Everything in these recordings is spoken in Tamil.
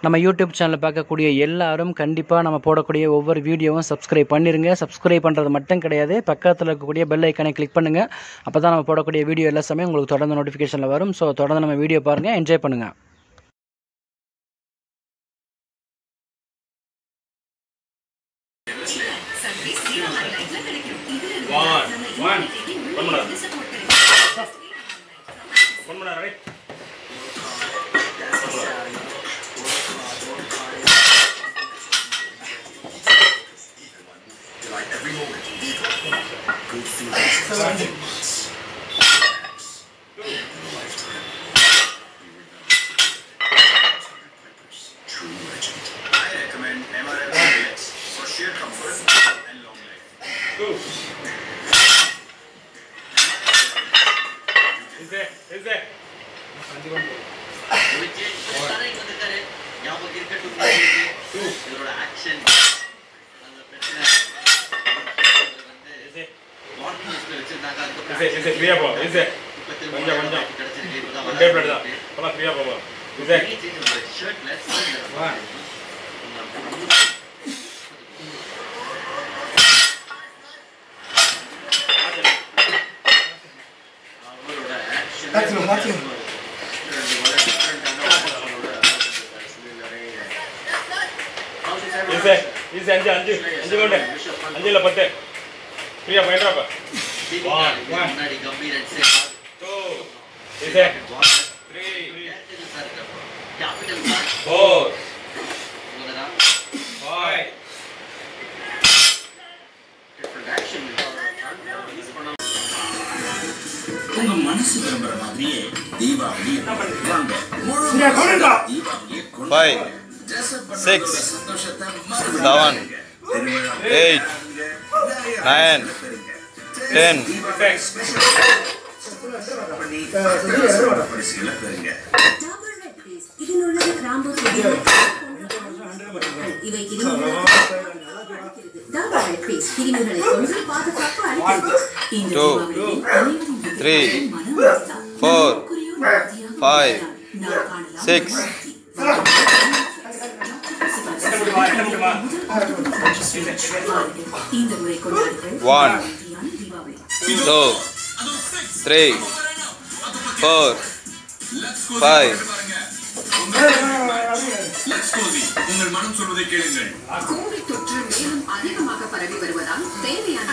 நம்ம யூடியூப் சேனல் பார்க்கக்கூடிய எல்லாரும் கண்டிப்பாக நம்ம போடக்கூடிய ஒவ்வொரு வீடியோவும் சப்ஸ்கிரைப் பண்ணிடுங்க. சப்ஸ்கிரைப் பண்ணுறது மட்டும் கிடையாது, பக்கத்தில் இருக்கக்கூடிய பெல் ஐக்கானை கிளிக் பண்ணுங்கள். அப்போ தான் நம்ம போடக்கூடிய வீடியோ எல்லா சமயம் உங்களுக்கு தொடர்ந்து நோட்டிஃபிகேஷனில் வரும். ஸோ தொடர்ந்து நம்ம வீடியோ பாருங்கள், என்ஜாய் பண்ணுங்கள். Every moment, good feelings. True legend. I recommend MRF for sheer comfort and long life. Is there? Action. Is it clear? Is it? உங்க மனசு விரும்புற மாதிரியே தீபாவளி 5 6 7 8 9 10 2 3 4 5 6 1 2 3 4 5 உங்கள் மனம் சொல்வதை கேளுங்கள். கோவிட் தொற்று மேலும் அதிகமாக பரவி வருவதால் தேவையான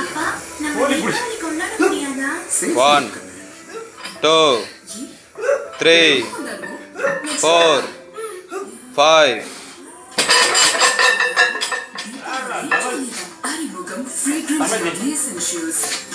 1 2 3 4 5 அறிமுகம் fragrance essentials